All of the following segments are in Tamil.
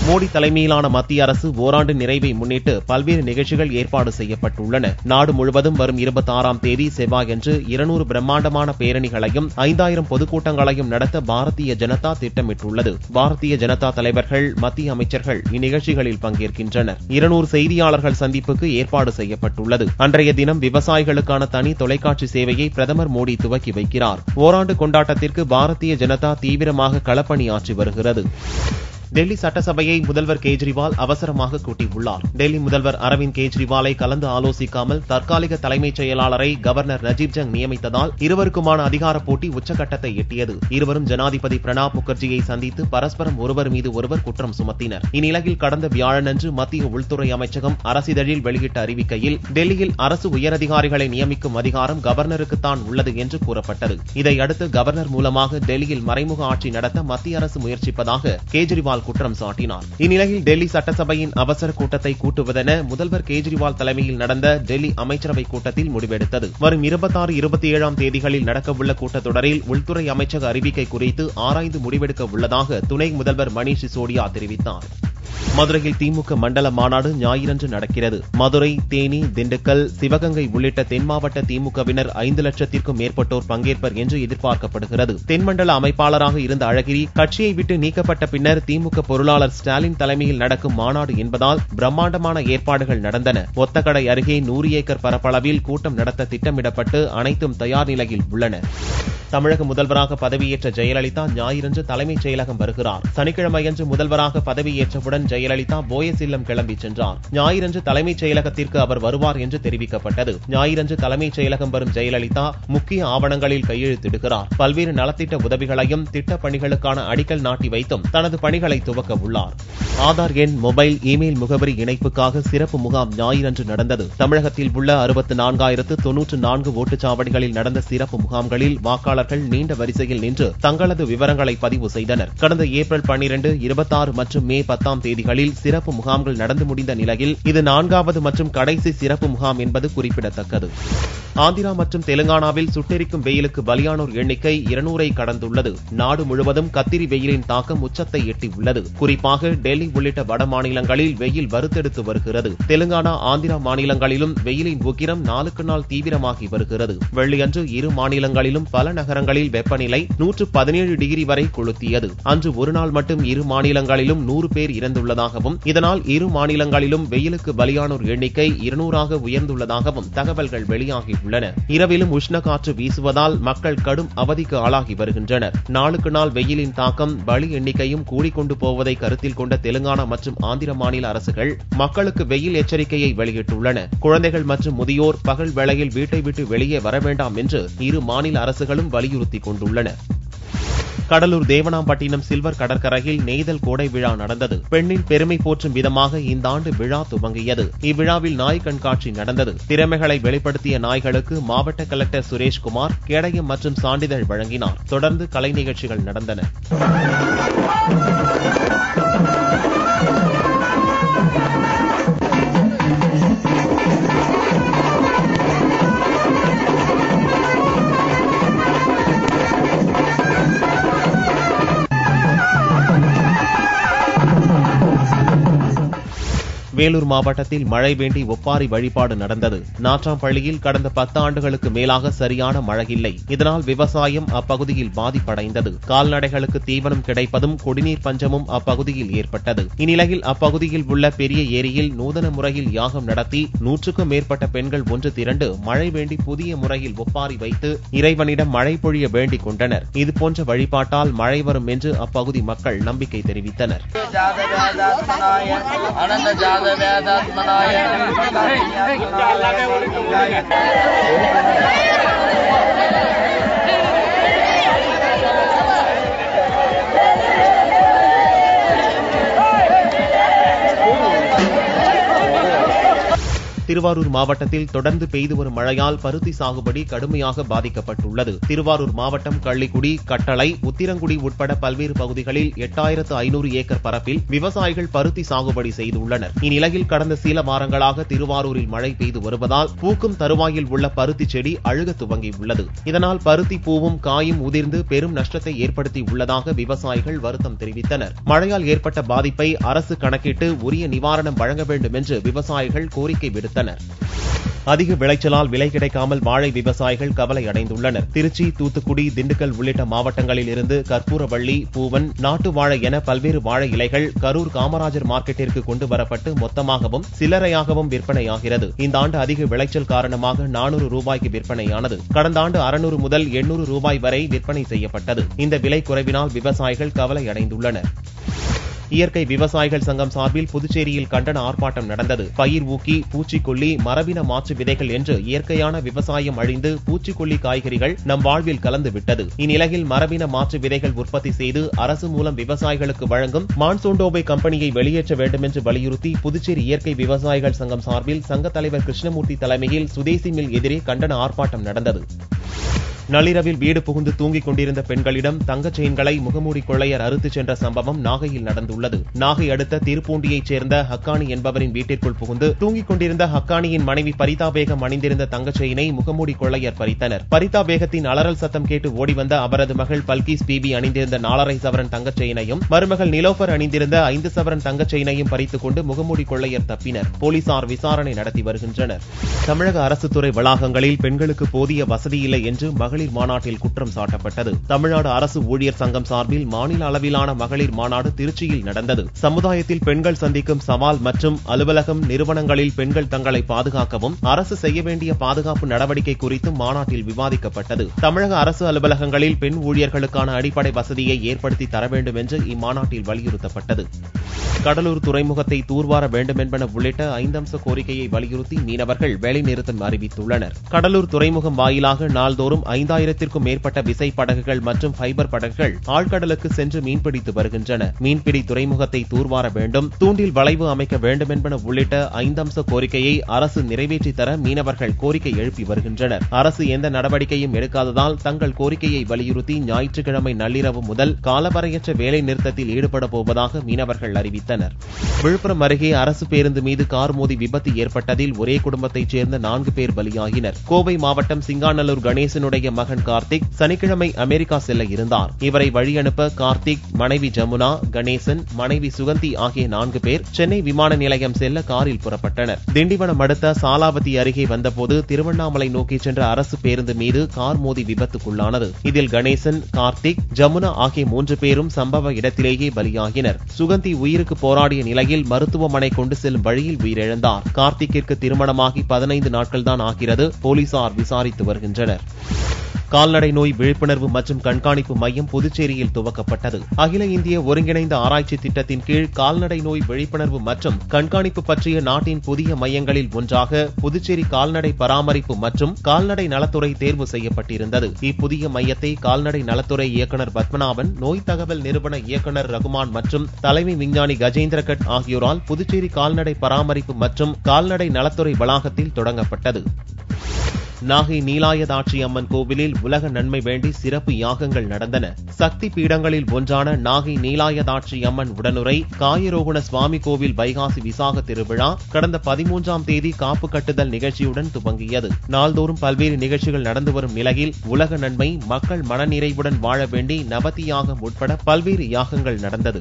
மோடி தலைமையிலான மத்திய அரசு ஓராண்டு நிறைவை முன்னிட்டு பல்வேறு நிகழ்ச்சிகள் ஏற்பாடு செய்யப்பட்டுள்ளன. நாடு முழுவதும் வரும் 26ஆம் தேதி செவ்வாயன்று 200 பிரம்மாண்டமான பேரணிகளையும் 5000 பொதுக்கூட்டங்களையும் நடத்த பாரதிய ஜனதா திட்டமிட்டுள்ளது. பாரதிய ஜனதா தலைவர்கள், மத்திய அமைச்சர்கள் இந்நிகழ்ச்சிகளில் பங்கேற்கின்றனர். 200 செய்தியாளர்கள் சந்திப்புக்கு ஏற்பாடு செய்யப்பட்டுள்ளது. அன்றைய தினம் விவசாயிகளுக்கான தனி தொலைக்காட்சி சேவையை பிரதமர் மோடி துவக்கி வைக்கிறார். ஓராண்டு கொண்டாட்டத்திற்கு பாரதிய ஜனதா தீவிரமாக களப்பணியாற்றி வருகிறது. டெல்லி சட்டசபையை முதல்வர் கேஜ்ரிவால் அவசரமாக கூட்டியுள்ளார். டெல்லி முதல்வர் அரவிந்த் கேஜ்ரிவாலை கலந்து ஆலோசிக்காமல் தற்காலிக தலைமைச் செயலாளரை கவர்னர் நஜீப் ஜங் நியமித்ததால் இருவருக்குமான அதிகார போட்டி உச்சகட்டத்தை எட்டியது. இருவரும் ஜனாதிபதி பிரணாப் முகர்ஜியை சந்தித்து பரஸ்பரம் ஒருவர் மீது ஒருவர் குற்றம் சுமத்தினர். இந்நிலையில் கடந்த வியாழனன்று மத்திய உள்துறை அமைச்சகம் அரசிதழில் வெளியிட்ட அறிவிக்கையில் டெல்லியில் அரசு உயரதிகாரிகளை நியமிக்கும் அதிகாரம் கவர்னருக்குத்தான் உள்ளது என்று கூறப்பட்டது. இதையடுத்து கவர்னர் மூலமாக டெல்லியில் மறைமுக ஆட்சி நடத்த மத்திய அரசு முயற்சிப்பதாக கேஜ்ரிவால் குற்றம் சாட்டினார். இந்நிலையில் டெல்லி சட்டசபையின் அவசர கூட்டத்தை கூட்டுவதென முதல்வர் கேஜ்ரிவால் தலைமையில் நடந்த டெல்லி அமைச்சரவை கூட்டத்தில் முடிவெடுத்தது. வரும் 26, 27ஆம் தேதிகளில் நடக்கவுள்ள கூட்டத்தொடரில் உள்துறை அமைச்சக அறிவிக்கை குறித்து ஆராய்ந்து முடிவெடுக்க உள்ளதாக துணை முதல்வர் மணீஷ் சிசோடியா தெரிவித்தார். மதுரையில் திமுக மண்டல மாநாடு ஞாயிறன்று நடக்கிறது. மதுரை, தேனி, திண்டுக்கல், சிவகங்கை உள்ளிட்ட தென் மாவட்ட திமுகவினர் 5 லட்சத்திற்கும் மேற்பட்டோர் பங்கேற்பர் என்று எதிர்பார்க்கப்படுகிறது. தென்மண்டல அமைப்பாளராக இருந்த அழகிரி கட்சியை விட்டு நீக்கப்பட்ட பின்னர் திமுக பொருளாளர் ஸ்டாலின் தலைமையில் நடக்கும் மாநாடு என்பதால் பிரம்மாண்டமான ஏற்பாடுகள் நடந்தன. ஒத்தக்கடை அருகே 100 ஏக்கர் பரப்பளவில் கூட்டம் நடத்த திட்டமிடப்பட்டு அனைத்தும் தயார் நிலையில் உள்ளன. தமிழக முதல்வராக பதவியேற்ற ஜெயலலிதா ஞாயிறன்று தலைமைச் செயலகம் வருகிறார். சனிக்கிழமையன்று முதல்வராக பதவியேற்றவுடன் ஜெயலலிதா போயஸ் இல்லம் கிளம்பி சென்றார். ஞாயிறன்று தலைமைச் செயலகத்திற்கு அவர் வருவார் என்று தெரிவிக்கப்பட்டது. ஞாயிறன்று தலைமைச் செயலகம் வரும் ஜெயலலிதா முக்கிய ஆவணங்களில் கையெழுத்திடுகிறார். பல்வேறு நலத்திட்ட உதவிகளையும் திட்டப் பணிகளுக்கான அடிக்கல் நாட்டி வைத்தும் தனது பணிகளை துவக்க உள்ளார். ஆதார் எண், மொபைல், இமெயில் முகவரி இணைப்புக்காக சிறப்பு முகாம் ஞாயிறன்று நடந்தது. தமிழகத்தில் உள்ள 64,094 ஓட்டுச்சாவடிகளில் நடந்த சிறப்பு முகாம்களில் வாக்காளர்கள் நீண்ட வரிசையில் நின்று தங்களது விவரங்களை பதிவு செய்தனர். கடந்த ஏப்ரல் 12, 26 மற்றும் மே 10ஆம் தேதிகளில் சிறப்பு முகாம்கள் நடந்து முடிந்த நிலையில் இது 4வது மற்றும் கடைசி சிறப்பு முகாம் என்பது குறிப்பிடத்தக்கது. ஆந்திரா மற்றும் தெலுங்கானாவில் சுட்டெரிக்கும் வெயிலுக்கு பலியானோர் எண்ணிக்கை 200ஐ கடந்துள்ளது. நாடு முழுவதும் கத்திரி வெயிலின் தாக்கம் உச்சத்தை எட்டியுள்ளது. குறிப்பாக டெல்லி உள்ளிட்ட வட மாநிலங்களில் வெயில் வறுத்தெடுத்து வருகிறது. தெலுங்கானா, ஆந்திரா மாநிலங்களிலும் வெயிலின் உக்கிரம் நாளுக்கு நாள் தீவிரமாகி வருகிறது. வெள்ளியன்று இரு மாநிலங்களிலும் பல நகரங்களில் வெப்பநிலை 117 டிகிரி வரை கொளுத்தியது. அன்று ஒரு நாள் மட்டும் இரு மாநிலங்களிலும் 100 பேர் இறந்துள்ளதாகவும் இதனால் இரு மாநிலங்களிலும் வெயிலுக்கு பலியானோர் எண்ணிக்கை 200ஆக உயர்ந்துள்ளதாகவும் தகவல்கள் வெளியாகியுள்ளன. இரவிலும் உஷ்ண காற்று வீசுவதால் மக்கள் கடும் அவதிக்கு ஆளாகி வருகின்றனர். நாளுக்கு நாள் வெயிலின் தாக்கம், பலி எண்ணிக்கையும் கூடிக்கொண்டு போவதை கருத்தில் கொண்ட தெலுங்கானா மற்றும் ஆந்திர மாநில அரசுகள் மக்களுக்கு வெயில் எச்சரிக்கையை வெளியிட்டுள்ளன. குழந்தைகள் மற்றும் முதியோர் பகல் வேளையில் வீட்டை விட்டு வெளியே வர வேண்டாம் என்று இரு மாநில அரசுகளும் வலியுறுத்திக் கொண்டுள்ளன. கடலூர் தேவனாம்பட்டினம் சில்வர் கடற்கரையில் நெய்தல் கோடை விழா நடந்தது. பெண்ணின் பெருமை போற்றும் விதமாக இந்த ஆண்டு விழா துவங்கியது. இவ்விழாவில் நாய் கண்காட்சி நடந்தது. திறமைகளை வெளிப்படுத்திய நாய்களுக்கு மாவட்ட கலெக்டர் சுரேஷ்குமார் கேடயம் மற்றும் சான்றிதழ் வழங்கினார். தொடர்ந்து கலை நிகழ்ச்சிகள் நடந்தன. வேலூர் மாவட்டத்தில் மழை வேண்டி ஒப்பாரி வழிபாடு நடந்தது. நாற்றாம்பள்ளியில் கடந்த 10 ஆண்டுகளுக்கு மேலாக சரியான மழை இல்லை. இதனால் விவசாயம் அப்பகுதியில் பாதிப்படைந்தது. கால்நடைகளுக்கு தீவனம் கிடைப்பதும் குடிநீர் பஞ்சமும் அப்பகுதியில் ஏற்பட்டது. இந்நிலையில் அப்பகுதியில் உள்ள பெரிய ஏரியில் நூதன முறையில் யாகம் நடத்தி 100க்கும் மேற்பட்ட பெண்கள் ஒன்று திரண்டு மழை வேண்டி புதிய முறையில் ஒப்பாரி வைத்து இறைவனிடம் மழை பொழிய வேண்டிக் கொண்டனர். இதுபோன்ற வழிபாட்டால் மழை வரும் என்று அப்பகுதி மக்கள் நம்பிக்கை தெரிவித்தனர். திருவாரூர் மாவட்டத்தில் தொடர்ந்து பெய்து வரும் மழையால் பருத்தி சாகுபடி கடுமையாக பாதிக்கப்பட்டுள்ளது. திருவாரூர் மாவட்டம் கள்ளிக்குடி, கட்டளை, உத்திரங்குடி உட்பட பல்வேறு பகுதிகளில் 8500 ஏக்கர் பரப்பில் விவசாயிகள் பருத்தி சாகுபடி செய்துள்ளனர். இந்நிலையில் கடந்த சில வாரங்களாக திருவாரூரில் மழை பெய்து வருவதால் பூக்கும் தருவாயில் உள்ள பருத்தி செடி அழுக துவங்கியுள்ளது. இதனால் பருத்தி பூவும் காயும் உதிர்ந்து பெரும் நஷ்டத்தை ஏற்படுத்தி உள்ளதாக விவசாயிகள் வருத்தம் தெரிவித்தனர். மழையால் ஏற்பட்ட பாதிப்பை அரசு கணக்கிட்டு உரிய நிவாரணம் வழங்க வேண்டும் என்று விவசாயிகள் கோரிக்கை விடுத்தனர். அதிக விளைச்சலால் விலை கிடைக்காமல் வாழை விவசாயிகள் கவலை அடைந்துள்ளனர். திருச்சி, தூத்துக்குடி, திண்டுக்கல் உள்ளிட்ட மாவட்டங்களில் இருந்து கற்பூரவள்ளி, பூவன், நாட்டு வாழை என பல்வேறு வாழை இலைகள் கரூர் காமராஜர் மார்க்கெட்டிற்கு கொண்டு வரப்பட்டு மொத்தமாகவும் சில்லறையாகவும் விற்பனையாகிறது. இந்த ஆண்டு அதிக விளைச்சல் காரணமாக 400 ரூபாய்க்கு விற்பனையானது. கடந்த ஆண்டு 600 முதல் 800 ரூபாய் வரை விற்பனை செய்யப்பட்டது. இந்த விலை குறைவினால் விவசாயிகள் கவலை அடைந்துள்ளனர். இயற்கை விவசாயிகள் சங்கம் சார்பில் புதுச்சேரியில் கண்டன ஆர்ப்பாட்டம் நடந்தது. பயிர் ஊக்கி, பூச்சிக்கொல்லி, மரபின மாற்று விதைகள் என்று இயற்கையான விவசாயம் அழிந்து பூச்சிக்கொல்லி காய்கறிகள் நம் வாழ்வில் கலந்துவிட்டது. இந்நிலையில் மரபின மாற்று விதைகள் உற்பத்தி செய்து அரசு மூலம் விவசாயிகளுக்கு வழங்கும் மான்சோண்டோபை கம்பெனியை வெளியேற்ற வேண்டும் என்று வலியுறுத்தி புதுச்சேரி இயற்கை விவசாயிகள் சங்கம் சார்பில் சங்க தலைவர் கிருஷ்ணமூர்த்தி தலைமையில் சுதேசி மில் எதிரே கண்டன ஆர்ப்பாட்டம் நடந்தது. நள்ளிரவில் வீடு புகுந்து தூங்கிக் கொண்டிருந்த பெண்களிடம் தங்க செயின்களை முகமூடி கொள்ளையர் அறுத்துச் சென்ற சம்பவம் நாகையில் நடந்துள்ளது. நாகை அடுத்த திருப்பூண்டியைச் சேர்ந்த ஹக்கானி என்பவரின் வீட்டிற்குள் புகுந்து தூங்கிக் கொண்டிருந்த ஹக்கானியின் மனைவி பரிதா பேகம் அணிந்திருந்த தங்க செயினை முகமூடி கொள்ளையர் பறித்தனர். பரிதா பேகத்தின் அலறல் சத்தம் கேட்டு ஓடிவந்த அவரது மகள் பல்கீஸ் பிபி அணிந்திருந்த 4.5 சவரன் தங்கச் செயினையும் மருமகள் நிலோபர் அணிந்திருந்த 5 சவரன் தங்கச் செயினையும் பறித்துக் கொண்டு முகமூடி கொள்ளையர் தப்பினர். போலீசார் விசாரணை நடத்தி வருகின்றனர். தமிழக அரசு துறை வளாகங்களில் பெண்களுக்கு போதிய வசதி இல்லை என்று மகளிர் மாநாட்டில் குற்றம் சாட்டப்பட்டது. தமிழ்நாடு அரசு ஊழியர் சங்கம் சார்பில் மாநில அளவிலான மகளிர் மாநாடு திருச்சியில் நடந்தது. சமுதாயத்தில் பெண்கள் சந்திக்கும் சவால் மற்றும் அலுவலகம், நிறுவனங்களில் பெண்கள் தங்களை பாதுகாக்கவும் அரசு செய்ய வேண்டிய பாதுகாப்பு நடவடிக்கை குறித்தும் மாநாட்டில் விவாதிக்கப்பட்டது. தமிழக அரசு அலுவலகங்களில் பெண் ஊழியர்களுக்கான அடிப்படை வசதியை ஏற்படுத்தி தர வேண்டும் என்று இம்மாநாட்டில் வலியுறுத்தப்பட்டது. கடலூர் துறைமுகத்தை தூர்வார வேண்டும் என்பன உள்ளிட்ட 5 அம்ச கோரிக்கையை வலியுறுத்தி மீனவர்கள் வேலைநிறுத்தம் அறிவித்துள்ளனர். கடலூர் துறைமுகம் வாயிலாக நாள்தோறும் 5000த்திற்கும் மேற்பட்ட விசை படகுகள் மற்றும் ஃபைபர் படகுகள் ஆழ்கடலுக்கு சென்று மீன்பிடித்து வருகின்றன. மீன்பிடி துறைமுகத்தை தூர்வார வேண்டும், தூண்டில் வளைவு அமைக்க வேண்டும் என்பன உள்ளிட்ட 5 அம்ச கோரிக்கையை அரசு நிறைவேற்றி தர மீனவர்கள் கோரிக்கை எழுப்பி வருகின்றனர். அரசு எந்த நடவடிக்கையும் எடுக்காததால் தங்கள் கோரிக்கையை வலியுறுத்தி ஞாயிற்றுக்கிழமை நள்ளிரவு முதல் காலவரையற்ற வேலை நிறுத்தத்தில் ஈடுபட போவதாக மீனவர்கள் அறிவித்தனர். விழுப்புரம் அருகே அரசு பேருந்து மீது கார் மோதி விபத்து ஏற்பட்டதில் ஒரே குடும்பத்தைச் சேர்ந்த 4 பேர் பலியாகினர். கோவை மாவட்டம் சிங்காநல்லூர் கணேசனுடைய மகன் கார்த்திக் சனிக்கிழமை அமெரிக்கா செல்ல இருந்தார். இவரை வழியனுப்ப கார்த்திக், மனைவி ஜமுனா, கணேசன், மனைவி சுகந்தி ஆகிய 4 பேர் சென்னை விமான நிலையம் செல்ல காரில் புறப்பட்டனர். திண்டிவனம் அடுத்த சாலாவதி அருகே வந்தபோது திருவண்ணாமலை நோக்கி சென்ற அரசு பேருந்து மீது கார் மோதி விபத்துக்குள்ளானது. இதில் கணேசன், கார்த்திக், ஜமுனா ஆகிய 3 பேரும் சம்பவ இடத்திலேயே பலியாகினர். சுகந்தி உயிருக்கு போராடிய நிலையில் மருத்துவமனை கொண்டு செல்லும் வழியில் உயிரிழந்தார். கார்த்திக்கிற்கு திருமணமாகி 15 நாட்கள் தான் ஆகிறது. போலீசார் விசாரித்து வருகின்றனர். கால்நடை நோய் விழிப்புணர்வு மற்றும் கண்காணிப்பு மையம் புதுச்சேரியில் துவக்கப்பட்டது. அகில இந்திய ஒருங்கிணைந்த ஆராய்ச்சி திட்டத்தின் கீழ் கால்நடை நோய் விழிப்புணர்வு மற்றும் கண்காணிப்பு பற்றிய நாட்டின் புதிய மையங்களில் ஒன்றாக புதுச்சேரி கால்நடை பராமரிப்பு மற்றும் கால்நடை நலத்துறை தேர்வு செய்யப்பட்டிருந்தது. இப்புதிய மையத்தை கால்நடை நலத்துறை இயக்குநர் பத்மநாபன், நோய் தகவல் நிறுவன இயக்குநர் ரகுமான் மற்றும் தலைமை விஞ்ஞானி கஜேந்திர கட் ஆகியோரால் புதுச்சேரி கால்நடை பராமரிப்பு மற்றும் கால்நடை நலத்துறை வளாகத்தில் தொடங்கப்பட்டது. நாகை நீலாயதாட்சி அம்மன் கோவிலில் உலக நன்மை வேண்டி சிறப்பு யாகங்கள் நடந்தன. சக்தி பீடங்களில் ஒன்றான நாகை நீலாயதாட்சி அம்மன் உடனுரை காயரோகுண சுவாமி கோவில் வைகாசி விசாக திருவிழா கடந்த 13ஆம் தேதி காப்பு கட்டுதல் நிகழ்ச்சியுடன் துவங்கியது. நாள்தோறும் பல்வேறு நிகழ்ச்சிகள் நடந்து வரும் நிலையில் உலக நன்மை, மக்கள் மனநிறைவுடன் வாழ வேண்டி நவதி யாகம் உட்பட பல்வேறு யாகங்கள் நடந்தது.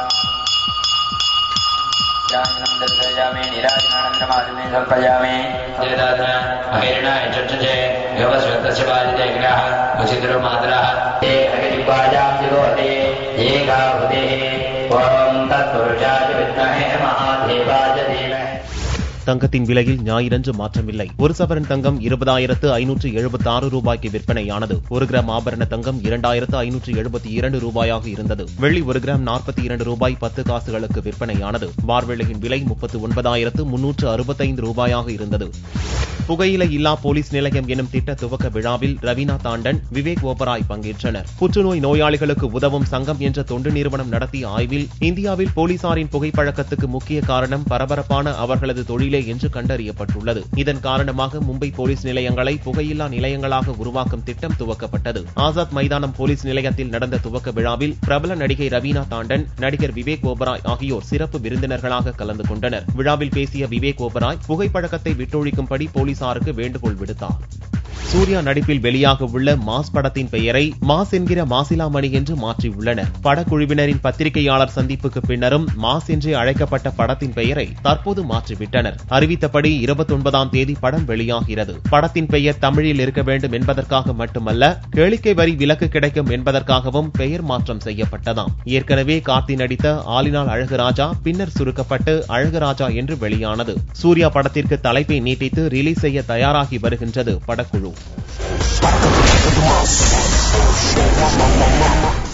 தங்கத்தின் விலையில் ஞாயிறன்று மாற்றமில்லை. 1 சவரன் தங்கம் 20,576 ரூபாய்க்கு விற்பனையானது. 1 கிராம் ஆபரண தங்கம் 2,572 ரூபாயாக இருந்தது. வெள்ளி 1 கிராம் 42 ரூபாய் 10 காசுகளுக்கு விற்பனையானது. வார்வெள்ளியின் விலை 39,365 ரூபாயாக இருந்தது. புகையிலை இல்லா போலீஸ் நிலையம் எனும் திட்ட துவக்க விழாவில் ரவீனா தாண்டன், விவேக் ஓபராய் பங்கேற்றனர். புற்றுநோய் நோயாளிகளுக்கு உதவும் சங்கம் என்ற தொண்டு நிறுவனம் நடத்திய ஆய்வில் இந்தியாவில் போலீசாரின் புகைப்பழக்கத்துக்கு முக்கிய காரணம் பரபரப்பான அவர்களது தொழிலே என்று கண்டறியப்பட்டுள்ளது. இதன் காரணமாக மும்பை போலீஸ் நிலையங்களை புகையில்லா நிலையங்களாக உருவாக்கும் திட்டம் துவக்கப்பட்டது. ஆசாத் மைதானம் போலீஸ் நிலையத்தில் நடந்த துவக்க விழாவில் பிரபல நடிகை ரவீனா தாண்டன், நடிகர் விவேக் ஓபராய் ஆகியோர் சிறப்பு விருந்தினர்களாக கலந்து கொண்டனர். விழாவில் பேசிய விவேக் ஓபராய் புகைப்பழக்கத்தை விட்டொழிக்கும்படி போலீசாருக்கு வேண்டுகோள் விடுத்தார். சூர்யா நடிப்பில் வெளியாக உள்ள மாஸ் படத்தின் பெயரை மாஸ் என்கிற மாசிலாமணி என்று மாற்றியுள்ளனர். படக்குழுவினரின் பத்திரிகையாளர் சந்திப்புக்கு பின்னரும் மாஸ் என்றே அழைக்கப்பட்ட படத்தின் பெயரை தற்போது மாற்றிவிட்டனர். அறிவித்தபடி 29ஆம் தேதி படம் வெளியாகிறது. படத்தின் பெயர் தமிழில் இருக்க வேண்டும் என்பதற்காக மட்டுமல்ல, கேளிக்கை வரி விலக்கு கிடைக்கும் என்பதற்காகவும் பெயர் மாற்றம் செய்யப்பட்டதாம். ஏற்கனவே கார்த்தி நடித்த ஆலினால் அழகுராஜா பின்னர் சுருக்கப்பட்டு அழகுராஜா என்று வெளியானது. சூர்யா படத்திற்கு தலைப்பை நீட்டித்து ரிலீஸ் செய்ய தயாராகி வருகின்றது படக்குழு.